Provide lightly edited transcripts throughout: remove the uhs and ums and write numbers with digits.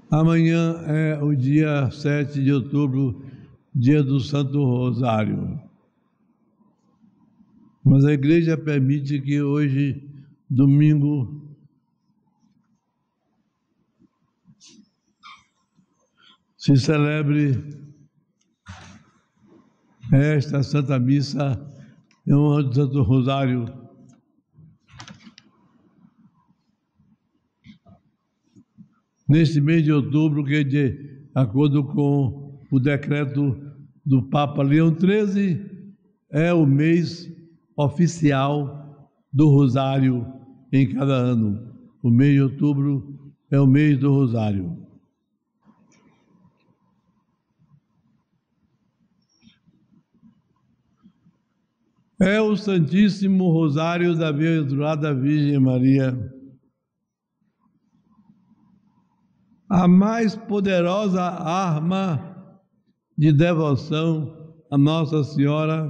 Amanhã é o dia 7 de outubro, dia do Santo Rosário. Mas a igreja permite que hoje, domingo, se celebre esta Santa Missa em honra do Santo Rosário. Neste mês de outubro, que de acordo com o decreto do Papa Leão XIII, é o mês oficial do Rosário em cada ano. O mês de outubro é o mês do Rosário. É o Santíssimo Rosário da Bem-aventurada Virgem Maria, a mais poderosa arma de devoção a Nossa Senhora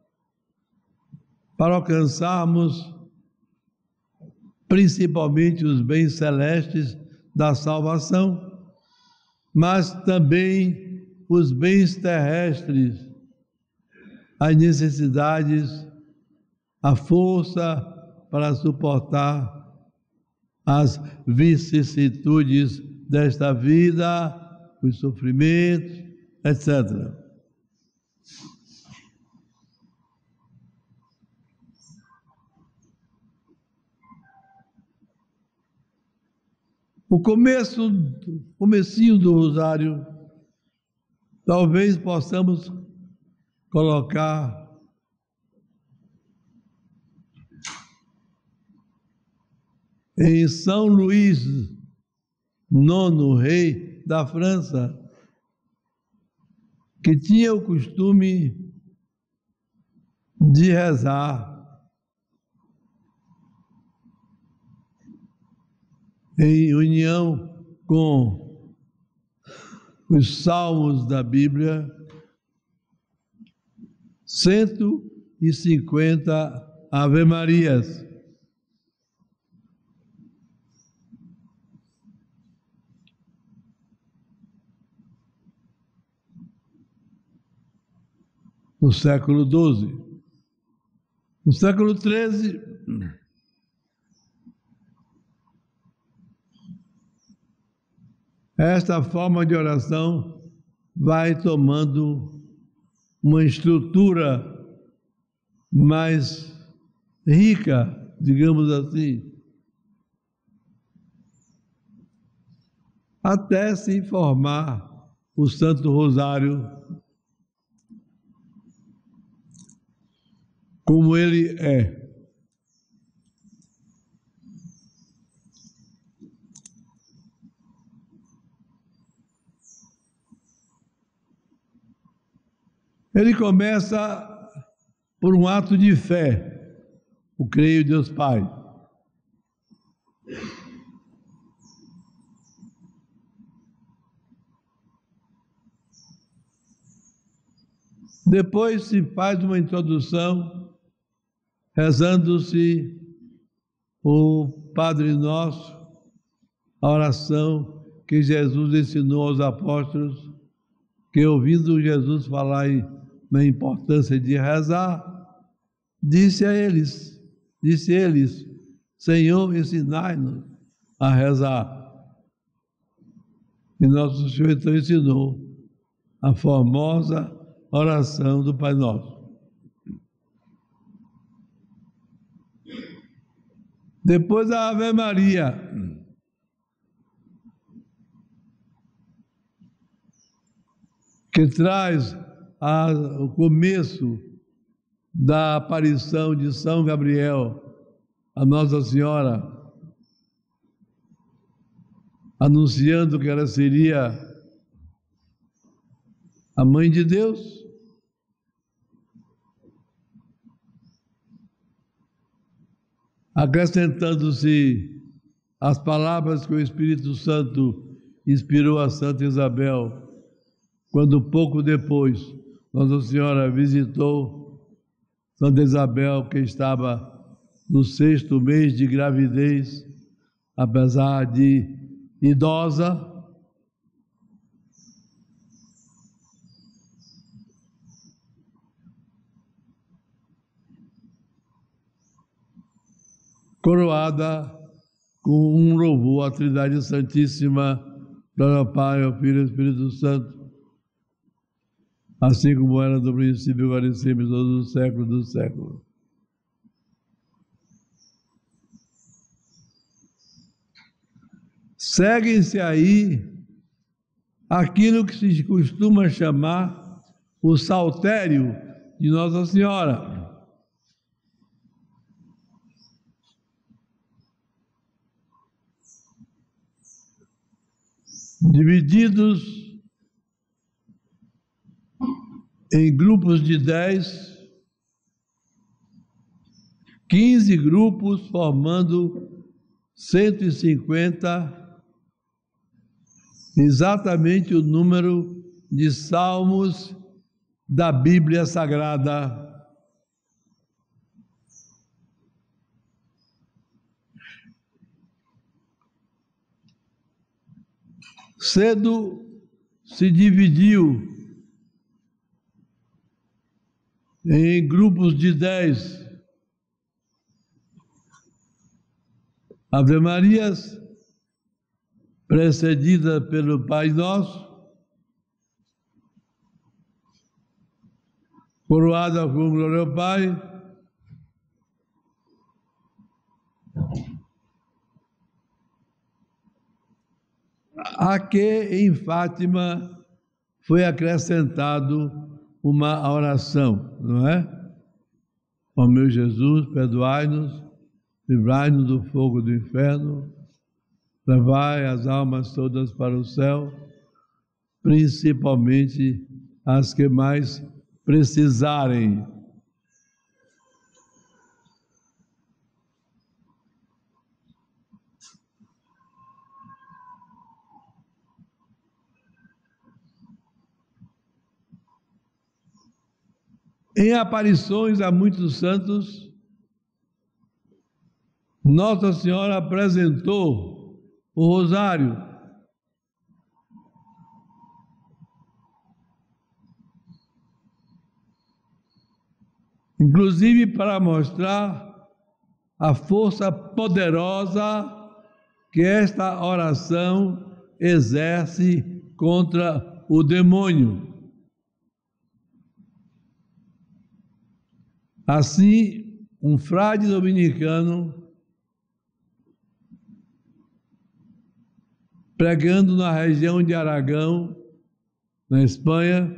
para alcançarmos principalmente os bens celestes da salvação, mas também os bens terrestres, as necessidades, a força para suportar as vicissitudes desta vida, os sofrimentos, etc. O comecinho do Rosário, talvez possamos colocar em São Luís, nono rei da França, que tinha o costume de rezar em união com os salmos da Bíblia, 150 Ave-Marias. No século XII. No século XIII, esta forma de oração vai tomando uma estrutura mais rica, digamos assim, até se formar o Santo Rosário como ele é. Ele começa por um ato de fé, o creio em Deus Pai. Depois se faz uma introdução, rezando-se o Padre Nosso, a oração que Jesus ensinou aos apóstolos, que ouvindo Jesus falar na importância de rezar, disse eles, Senhor, ensinai-nos a rezar. E Nosso Senhor então ensinou a formosa oração do Pai Nosso. Depois a Ave Maria, que traz o começo da aparição de São Gabriel a Nossa Senhora, anunciando que ela seria a Mãe de Deus. Acrescentando-se as palavras que o Espírito Santo inspirou a Santa Isabel, quando pouco depois Nossa Senhora visitou Santa Isabel, que estava no 6º mês de gravidez, apesar de idosa, coroada com um louvor à Trindade Santíssima, glória ao Pai, ao Filho e ao Espírito Santo, assim como era no princípio, agora e sempre, todos os séculos dos séculos. Segue-se aí aquilo que se costuma chamar o saltério de Nossa Senhora. Divididos em grupos de 10, 15 grupos formando 150, exatamente o número de salmos da Bíblia Sagrada. Cedo se dividiu em grupos de 10. Ave Marias, precedida pelo Pai Nosso, coroada com glória ao Pai, a que em Fátima foi acrescentado uma oração, não é? Ó meu Jesus, perdoai-nos, livrai-nos do fogo do inferno, levai as almas todas para o céu, principalmente as que mais precisarem. Em aparições a muitos santos, Nossa Senhora apresentou o rosário. Inclusive para mostrar a força poderosa que esta oração exerce contra o demônio. Assim, um frade dominicano, pregando na região de Aragão, na Espanha,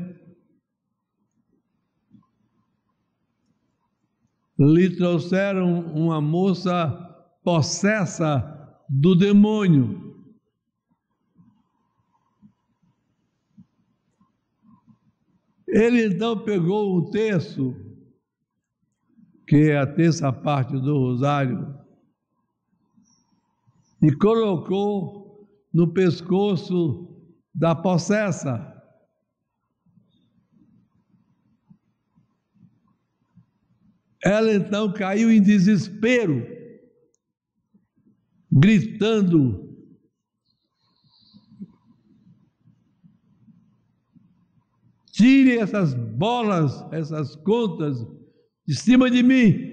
lhe trouxeram uma moça possessa do demônio. Ele então pegou um terço, que é a terça parte do rosário, e colocou no pescoço da possessa. Ela então caiu em desespero, gritando: tire essas bolas, essas contas de cima de mim.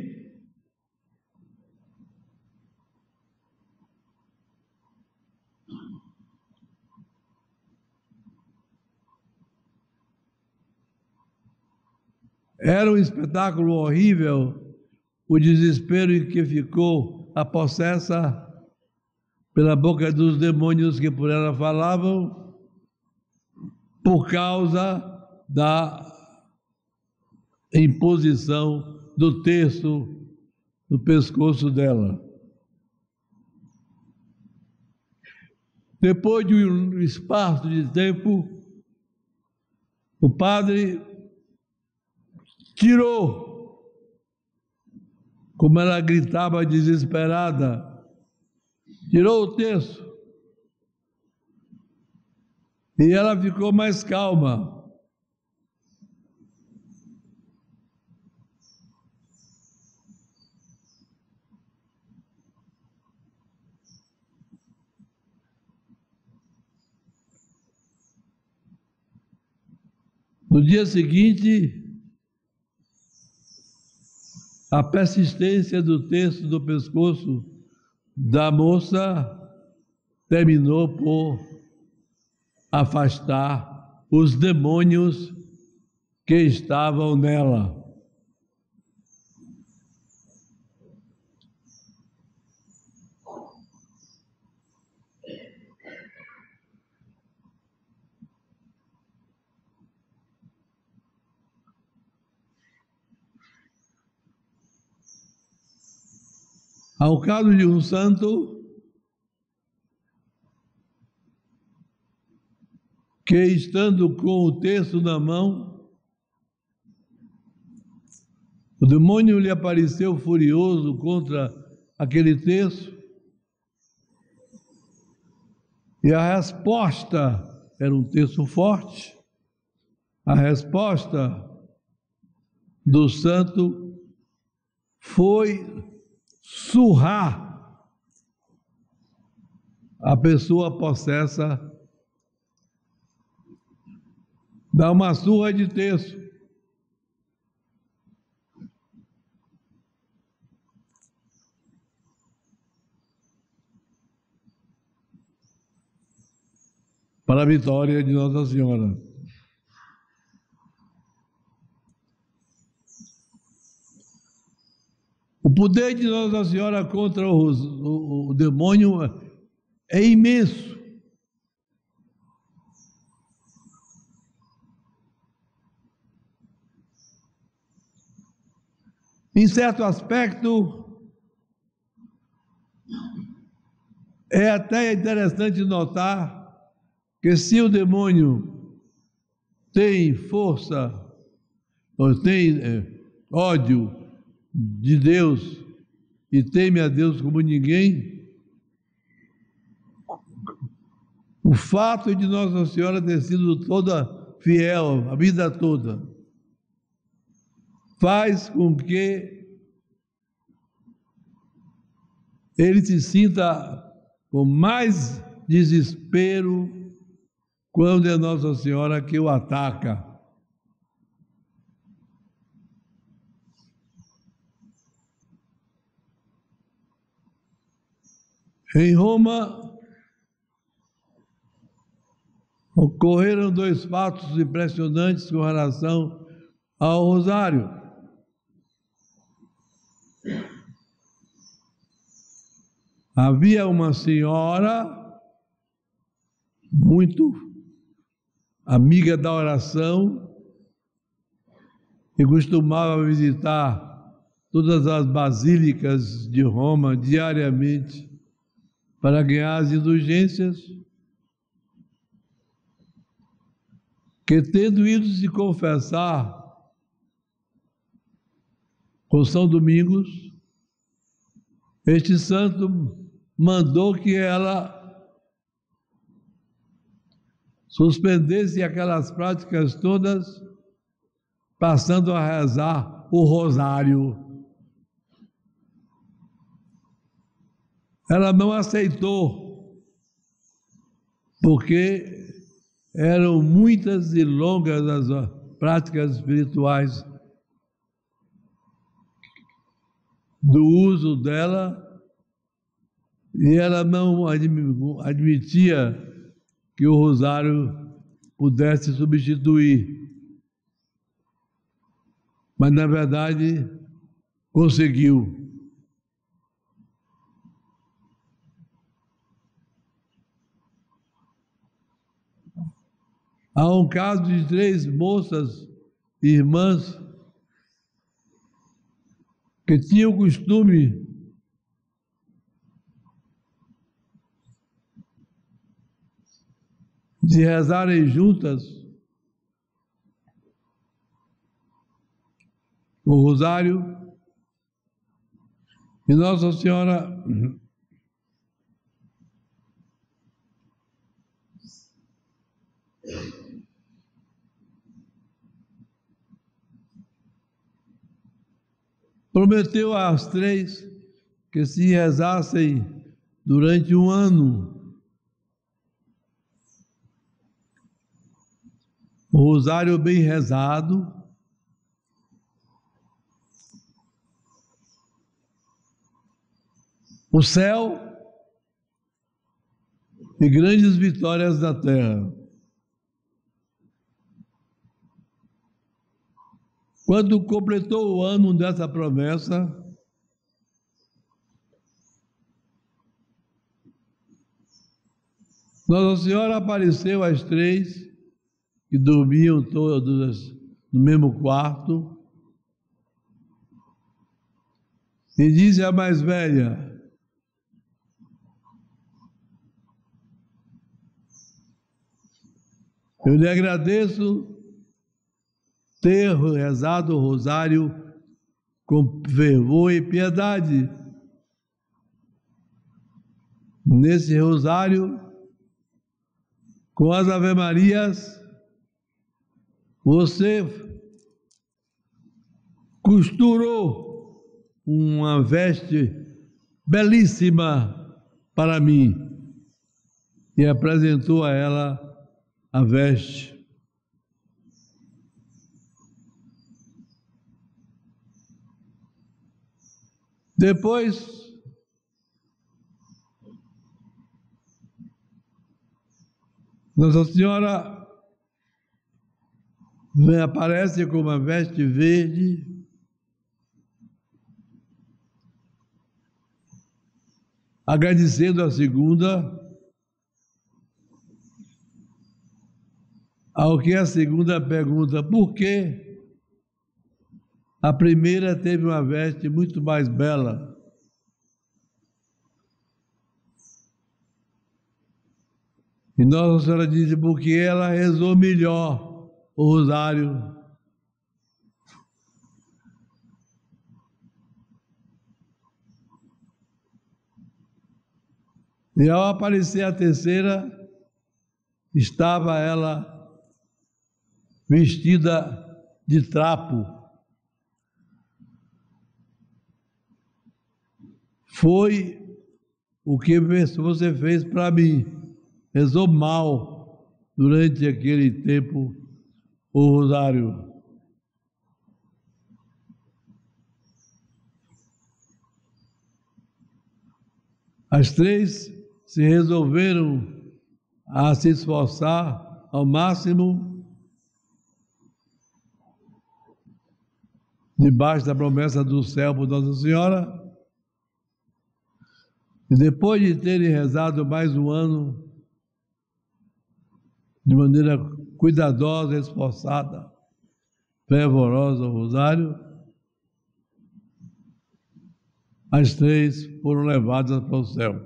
Era um espetáculo horrível, o desespero em que ficou a possessa pela boca dos demônios que por ela falavam, por causa da imposição do terço no pescoço dela. Depois de um espaço de tempo, o padre tirou, como ela gritava desesperada, tirou o terço. E ela ficou mais calma. No dia seguinte, A persistência do terço do pescoço da moça terminou por afastar os demônios que estavam nela. Ao caso de um santo que, estando com o terço na mão, o demônio lhe apareceu furioso contra aquele terço, e a resposta era um terço forte. A resposta do santo foi surrar a pessoa possessa, dar uma surra de terço. Para a vitória de Nossa Senhora. O poder de Nossa Senhora contra o demônio é imenso. Em certo aspecto, é até interessante notar que se o demônio tem força, ou tem ódio de Deus e teme a Deus como ninguém, o fato de Nossa Senhora ter sido toda fiel a vida toda faz com que ele se sinta com mais desespero quando é Nossa Senhora que o ataca. Em Roma, ocorreram dois fatos impressionantes com relação ao rosário. Havia uma senhora muito amiga da oração e costumava visitar todas as basílicas de Roma diariamente para ganhar as indulgências, que, tendo ido se confessar com São Domingos, este santo mandou que ela suspendesse aquelas práticas todas, passando a rezar o rosário. Ela não aceitou, porque eram muitas e longas as práticas espirituais do uso dela, e ela não admitia que o rosário pudesse substituir. Mas, na verdade, conseguiu. Há um caso de 3 moças, irmãs, que tinham o costume de rezarem juntas o rosário, e Nossa Senhora prometeu às 3 que se rezassem durante um ano o rosário bem rezado, o céu e grandes vitórias da terra. Quando completou o ano dessa promessa, Nossa Senhora apareceu às 3, que dormiam todas no mesmo quarto, e disse à mais velha: eu lhe agradeço ter rezado o rosário com fervor e piedade. Nesse rosário, com as Ave-Marias, você costurou uma veste belíssima para mim e apresentou a ela a veste. Depois, Nossa Senhora aparece com uma veste verde, agradecendo a segunda, ao que a segunda pergunta: por que a primeira teve uma veste muito mais bela? E Nossa Senhora disse: porque ela rezou melhor o rosário. E ao aparecer a terceira, estava ela vestida de trapo. Foi o que você fez para mim. Rezou mal durante aquele tempo o rosário. As 3 se resolveram a se esforçar ao máximo debaixo da promessa do céu por Nossa Senhora. E depois de terem rezado mais um ano de maneira cuidadosa, esforçada, fervorosa o rosário, as 3 foram levadas para o céu.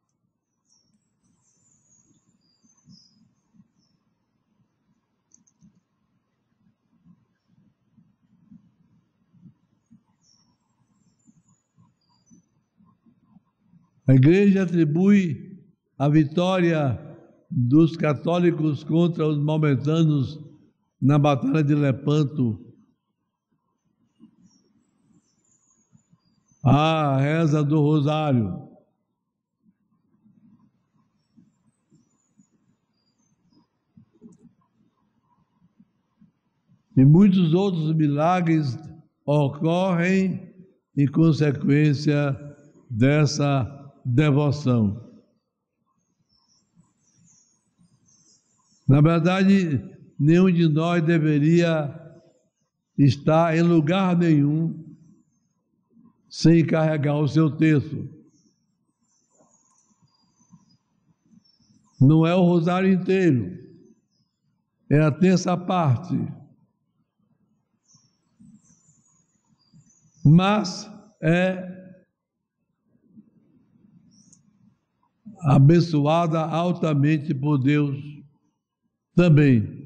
A Igreja atribui a vitória dos católicos contra os maometanos na Batalha de Lepanto à reza do rosário. E muitos outros milagres ocorrem em consequência dessa devoção. Na verdade, nenhum de nós deveria estar em lugar nenhum sem carregar o seu terço. Não é o rosário inteiro, é a terça parte. Mas é abençoada altamente por Deus também.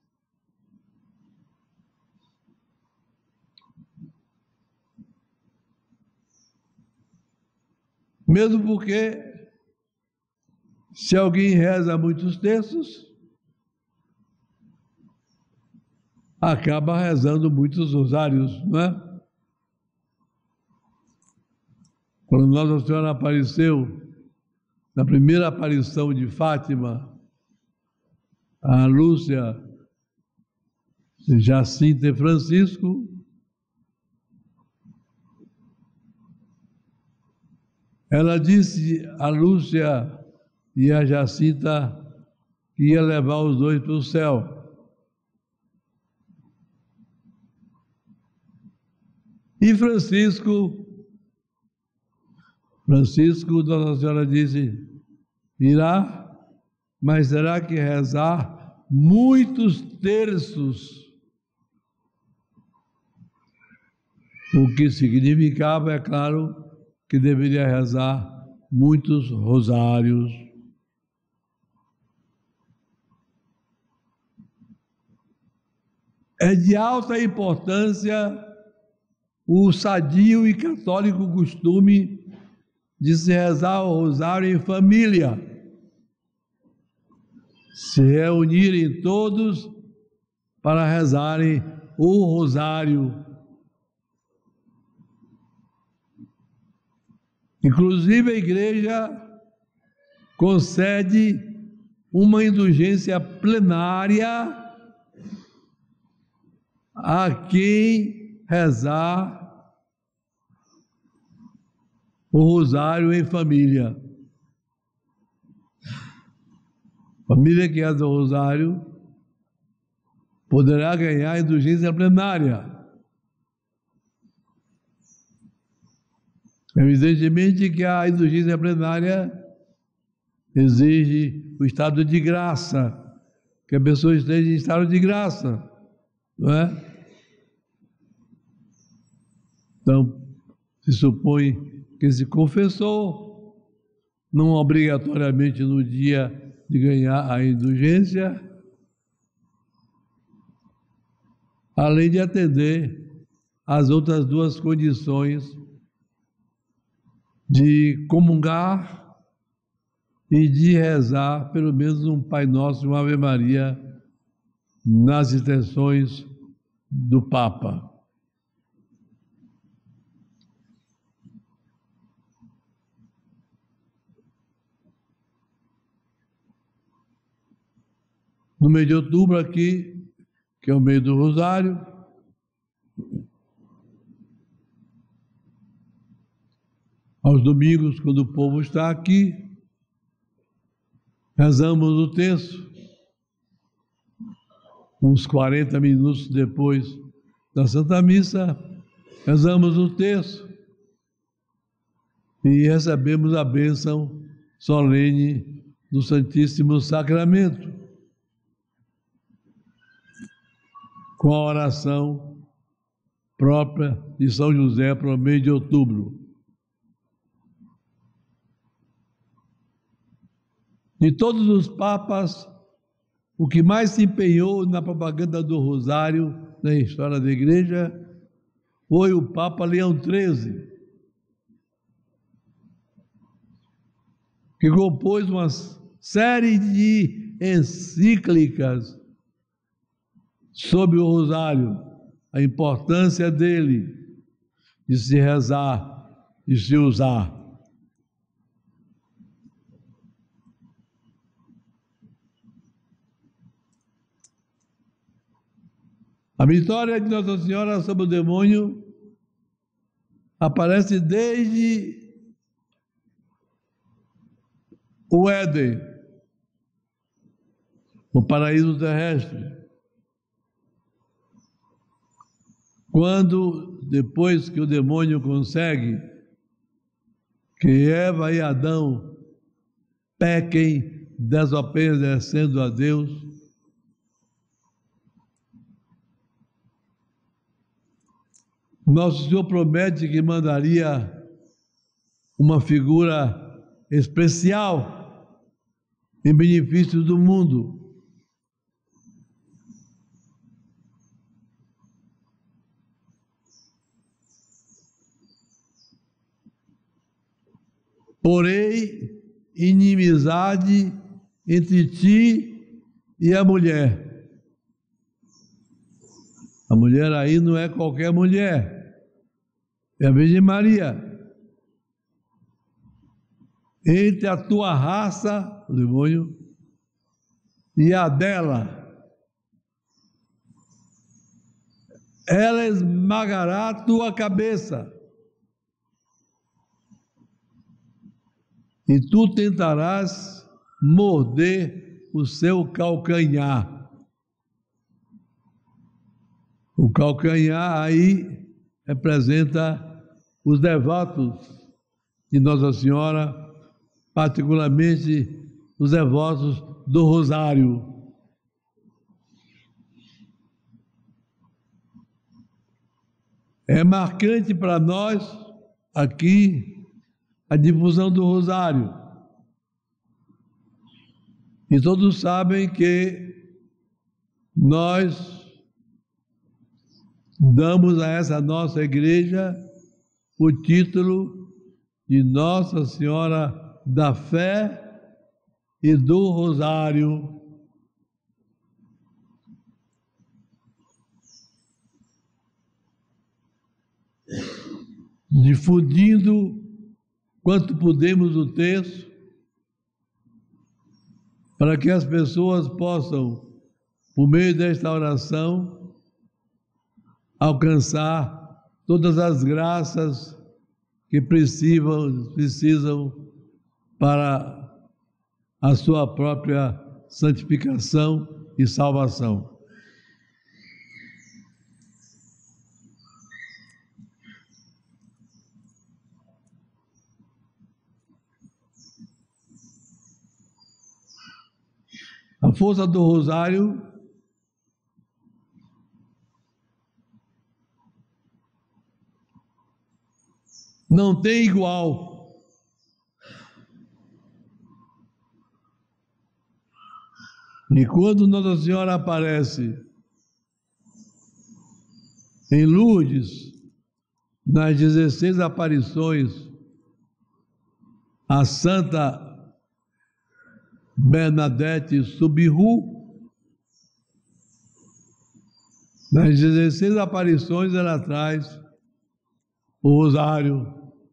Mesmo porque, se alguém reza muitos terços, acaba rezando muitos rosários, não é? Quando Nossa Senhora apareceu, na primeira aparição de Fátima, a Lúcia, Jacinta e Francisco, Ela disse a Lúcia e a Jacinta que ia levar os dois para o céu. E Francisco, Nossa Senhora disse, irá, mas terá que rezar muitos terços. O que significava, é claro, que deveria rezar muitos rosários. É de alta importância o sadio e católico costume de se rezar o rosário em família. Se reunirem todos para rezarem o rosário. Inclusive a igreja concede uma indulgência plenária a quem rezar o rosário em família. Família que reza o rosário poderá ganhar indulgência plenária. Evidentemente que a indulgência plenária exige o estado de graça, que a pessoa esteja em estado de graça, não é? Então, se supõe que se confessou, não obrigatoriamente no dia de ganhar a indulgência, além de atender às outras duas condições de comungar e de rezar pelo menos um Pai Nosso e uma Ave Maria nas intenções do Papa. No mês de outubro aqui, que é o mês do Rosário, aos domingos, quando o povo está aqui, rezamos o terço, uns 40 minutos depois da Santa Missa, rezamos o terço e recebemos a bênção solene do Santíssimo Sacramento, com a oração própria de São José para o mês de outubro. De todos os papas, o que mais se empenhou na propaganda do Rosário na história da Igreja foi o Papa Leão XIII, que compôs uma série de encíclicas sobre o Rosário, a importância dele, de se rezar, de se usar. A vitória de Nossa Senhora sobre o demônio aparece desde o Éden, o paraíso terrestre. Quando, depois que o demônio consegue que Eva e Adão pequem, desobedecendo a Deus, Nosso Senhor promete que mandaria uma figura especial em benefício do mundo. Porém, inimizade entre ti e a mulher. A mulher aí não é qualquer mulher. É a Virgem Maria. Entre a tua raça, o demônio, e a dela, ela esmagará a tua cabeça. e tu tentarás morder o seu calcanhar. O calcanhar aí representa os devotos de Nossa Senhora, particularmente os devotos do Rosário. É marcante para nós aqui a difusão do Rosário. E todos sabem que nós damos a essa nossa igreja o título de Nossa Senhora da Fé e do Rosário. Difundindo quanto podemos o texto, para que as pessoas possam, por meio desta oração, alcançar todas as graças que precisam para a sua própria santificação e salvação. A força do Rosário não tem igual. E quando Nossa Senhora aparece em Lourdes, nas 16 aparições, a Santa Bernadette Soubirous, nas 16 aparições ela traz o Rosário.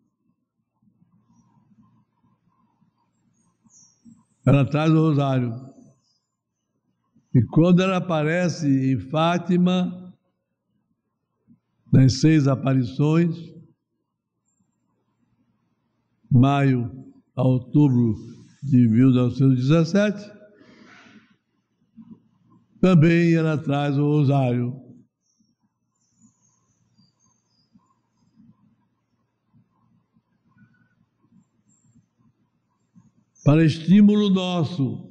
Ela traz o Rosário. E quando ela aparece em Fátima, nas 6 aparições, maio a outubro de 1917, também ela traz o Rosário. Para estímulo nosso.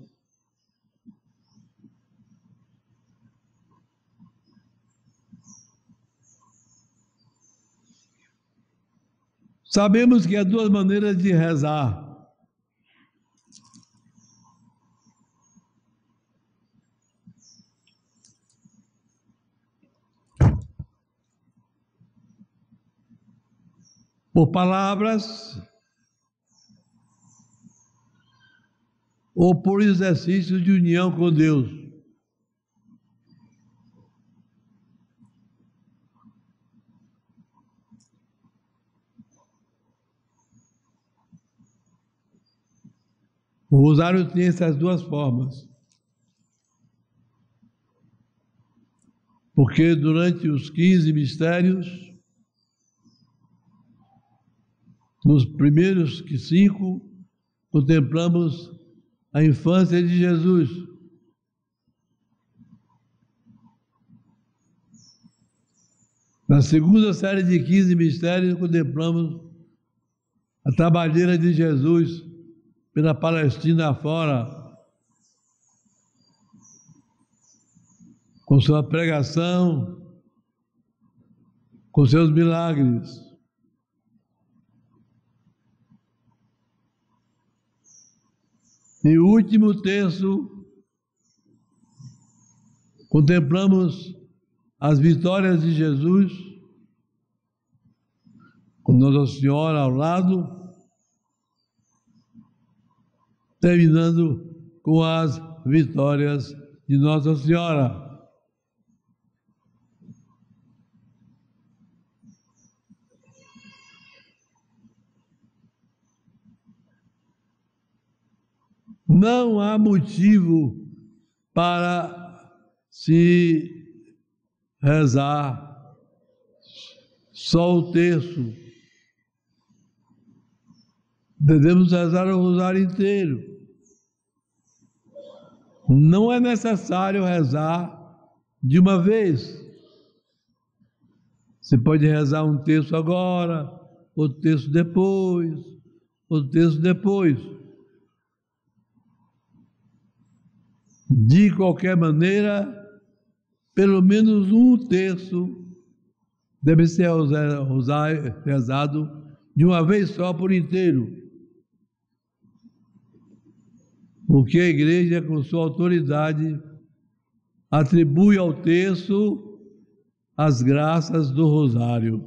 Sabemos que há 2 maneiras de rezar. Por palavras ou por exercício de união com Deus. O Rosário tem essas 2 formas. Porque durante os 15 mistérios, nos primeiros 5, contemplamos a infância de Jesus. Na segunda série de 15 mistérios, contemplamos a trabalheira de Jesus pela Palestina afora, com sua pregação, com seus milagres. E o último terço, contemplamos as vitórias de Jesus, com Nossa Senhora ao lado, terminando com as vitórias de Nossa Senhora. Não há motivo para se rezar só o terço Devemos rezar o rosário inteiro. Não é necessário rezar de uma vez. Você pode rezar um terço agora, outro terço depois, outro terço depois. De qualquer maneira, pelo menos um terço deve ser rezado de uma vez só por inteiro. Porque a igreja, com sua autoridade, atribui ao terço as graças do rosário.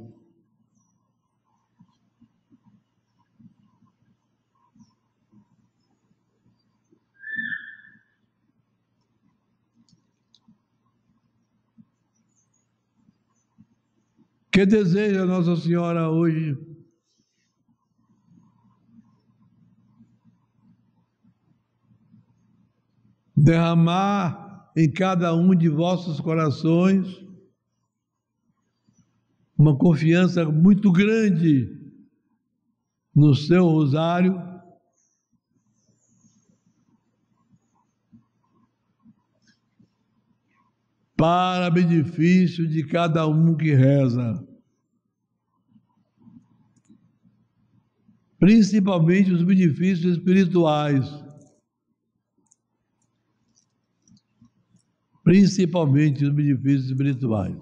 Que deseja Nossa Senhora hoje? Derramar em cada um de vossos corações uma confiança muito grande no seu rosário, para benefício de cada um que reza. Principalmente os benefícios espirituais. Principalmente os benefícios espirituais.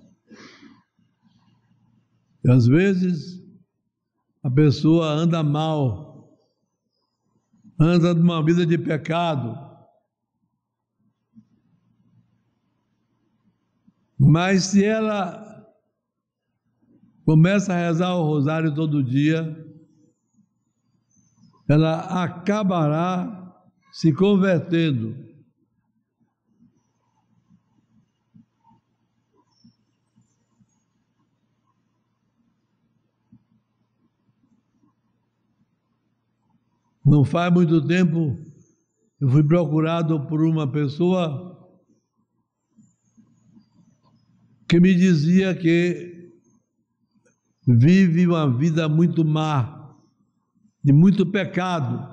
E às vezes a pessoa anda mal, anda numa vida de pecado, mas se ela começa a rezar o rosário todo dia, ela acabará se convertendo. Não faz muito tempo, eu fui procurado por uma pessoa que me dizia que vive uma vida muito má, de muito pecado.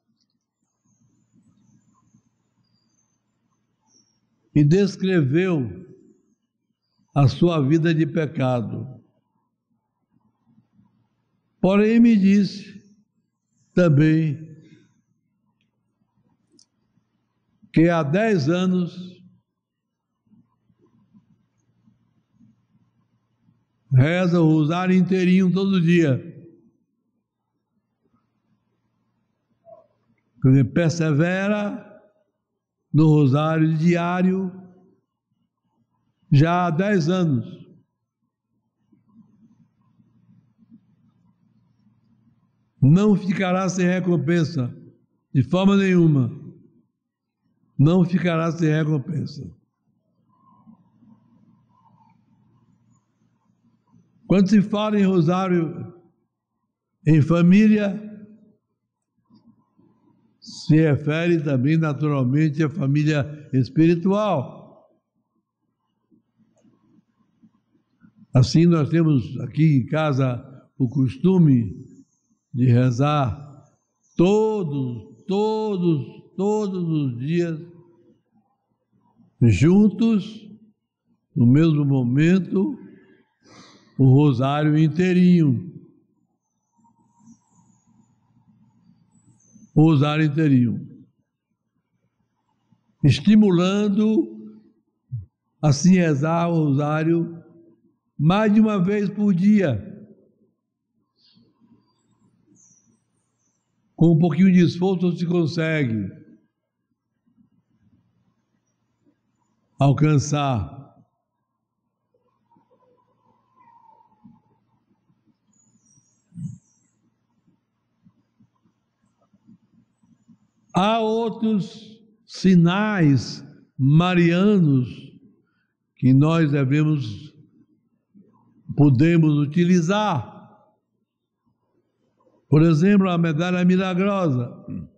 E descreveu a sua vida de pecado. Porém, me disse também que há 10 anos reza o rosário inteirinho todo dia. Quer dizer, persevera no rosário diário já há 10 anos. Não ficará sem recompensa, de forma nenhuma. Não ficará sem recompensa. Quando se fala em rosário em família, se refere também naturalmente à família espiritual. Assim, nós temos aqui em casa o costume de rezar todos os dias, juntos, no mesmo momento, o rosário inteirinho. O rosário inteirinho. Estimulando a se rezar o rosário mais de uma vez por dia. Com um pouquinho de esforço se consegue alcançar. Há outros sinais marianos que nós podemos utilizar. Por exemplo, a medalha milagrosa.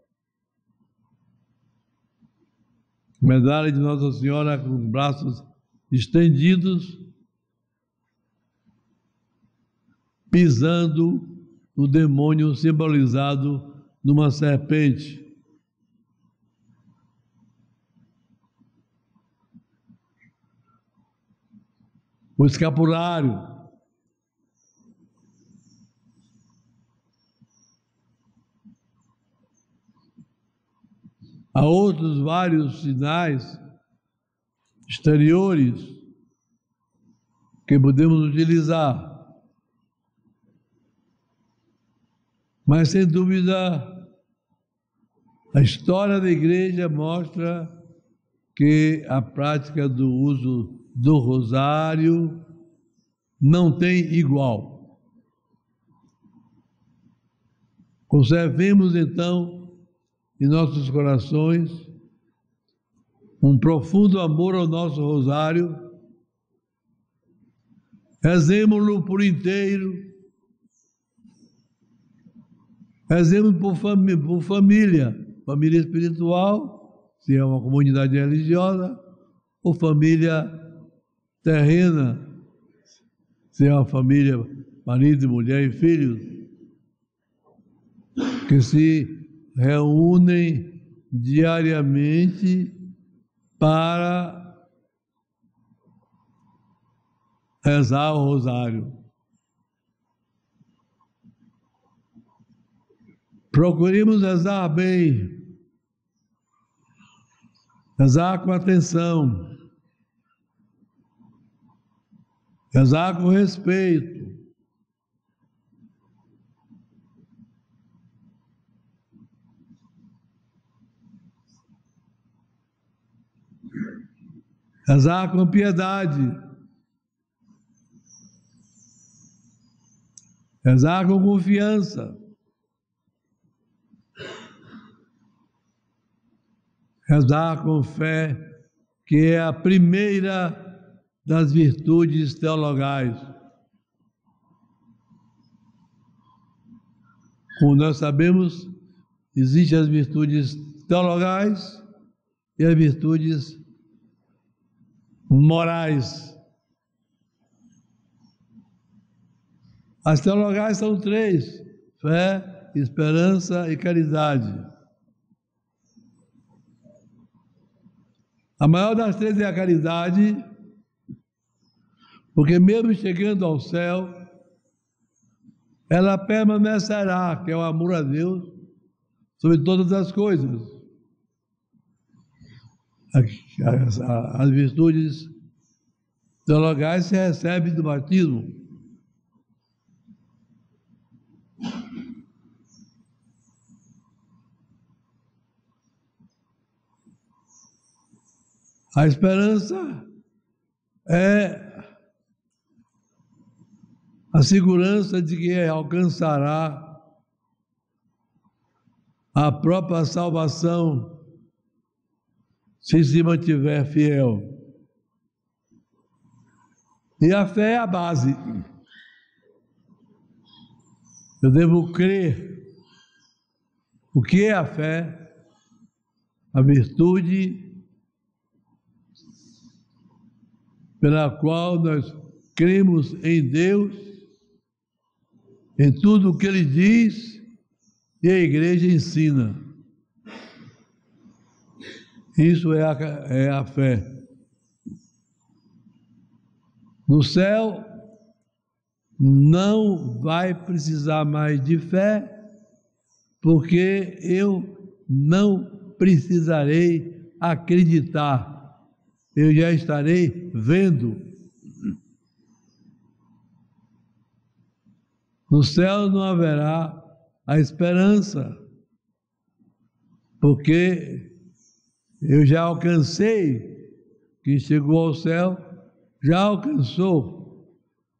Medalha de Nossa Senhora com os braços estendidos, pisando o demônio simbolizado numa serpente. O escapulário. Há outros vários sinais exteriores que podemos utilizar. Mas, sem dúvida, a história da igreja mostra que a prática do uso do rosário não tem igual. Conservemos, então, em nossos corações um profundo amor ao nosso rosário, rezemos-lo por inteiro, rezemos por família espiritual, se é uma comunidade religiosa, ou família terrena, se é uma família, marido, mulher e filhos, que se reúnem diariamente para rezar o rosário. Procuremos rezar bem, rezar com atenção, rezar com respeito. Rezar com piedade, rezar com confiança, rezar com fé, que é a primeira das virtudes teologais. Como nós sabemos, existem as virtudes teologais e as virtudes morais. As teologais são 3: fé, esperança e caridade. A maior das 3 é a caridade, porque mesmo chegando ao céu, ela permanecerá, que é o amor a Deus sobre todas as coisas. As virtudes teologais se recebem do batismo. A esperança é a segurança de que alcançará a própria salvação se mantiver fiel. E a fé é a base. Eu devo crer. O que é a fé? A virtude pela qual nós cremos em Deus, em tudo o que Ele diz e a igreja ensina. Isso é a fé. No céu, não vai precisar mais de fé, porque eu não precisarei acreditar. Eu já estarei vendo. No céu não haverá a esperança, porque eu já alcancei. Quem chegou ao céu já alcançou.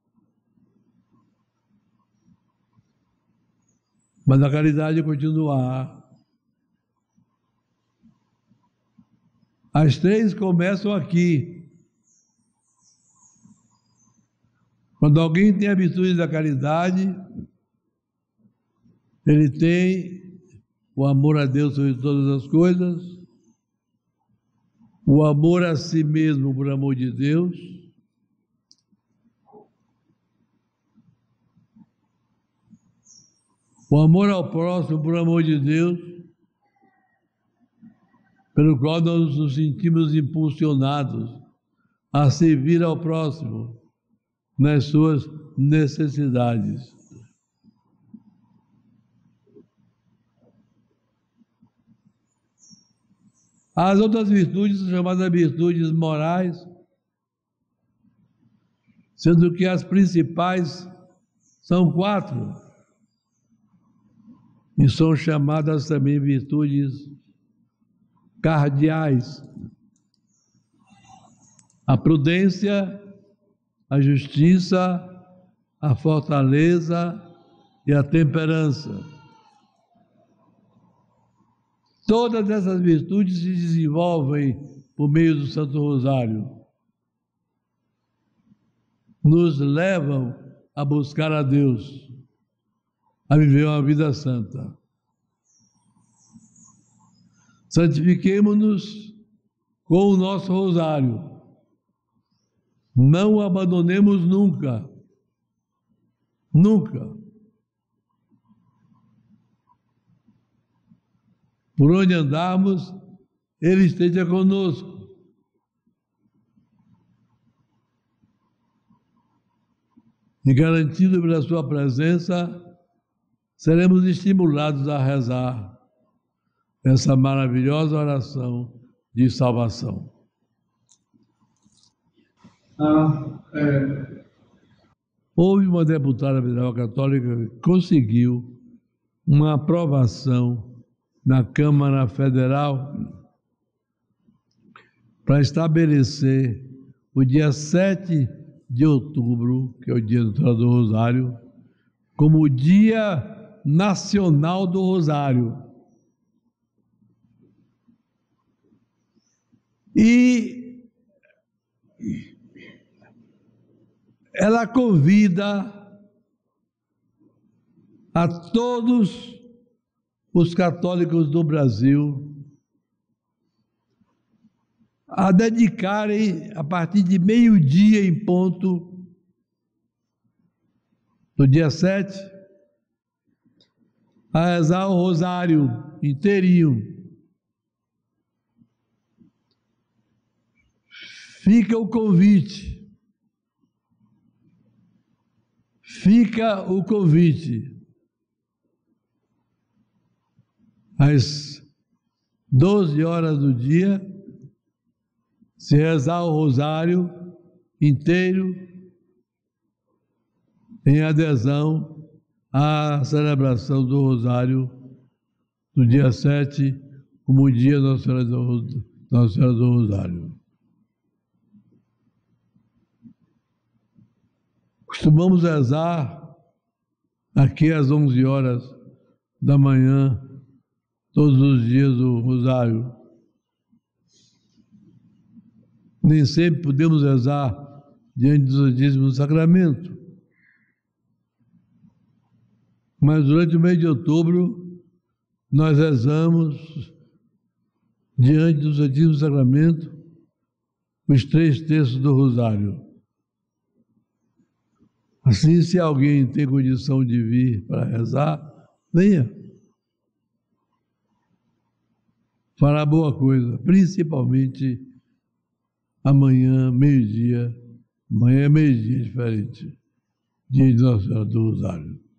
Mas a caridade continuará. As 3 começam aqui. Quando alguém tem a virtude da caridade, ele tem o amor a Deus sobre todas as coisas, o amor a si mesmo por amor de Deus, O amor ao próximo, por amor de Deus, pelo qual nós nos sentimos impulsionados a servir ao próximo nas suas necessidades. As outras virtudes são chamadas virtudes morais, sendo que as principais são 4, e são chamadas também virtudes cardeais: a prudência, a justiça, a fortaleza e a temperança. Todas essas virtudes se desenvolvem por meio do Santo Rosário. Nos levam a buscar a Deus, a viver uma vida santa. Santifiquemo-nos com o nosso rosário. Não o abandonemos nunca. Nunca. Por onde andarmos, Ele esteja conosco. E garantido pela sua presença, seremos estimulados a rezar essa maravilhosa oração de salvação. Houve uma deputada federal católica que conseguiu uma aprovação na Câmara Federal para estabelecer o dia 7 de outubro, que é o dia do Rosário, como o Dia Nacional do Rosário. E ela convida a todos os católicos do Brasil a dedicarem, a partir de meio-dia em ponto, no dia 7, a rezar o rosário inteirinho. Fica o convite. Fica o convite. Às 12 horas do dia, se rezar o rosário inteiro em adesão à celebração do rosário do dia 7, como o dia Nossa Senhora do Rosário. Costumamos rezar aqui às 11 horas da manhã, todos os dias, o rosário. Nem sempre podemos rezar diante do Santíssimo Sacramento, mas durante o mês de outubro nós rezamos diante do Santíssimo Sacramento os 3 terços do rosário. Assim, se alguém tem condição de vir para rezar, venha. Fará boa coisa, principalmente amanhã, meio-dia. Amanhã é meio-dia diferente, dia de Nossa Senhora do Rosário.